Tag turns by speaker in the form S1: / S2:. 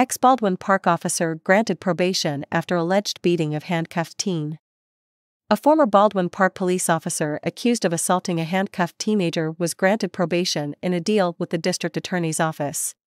S1: Ex-Baldwin Park officer granted probation after alleged beating of handcuffed teen. A former Baldwin Park police officer accused of assaulting a handcuffed teenager was granted probation in a deal with the district attorney's office.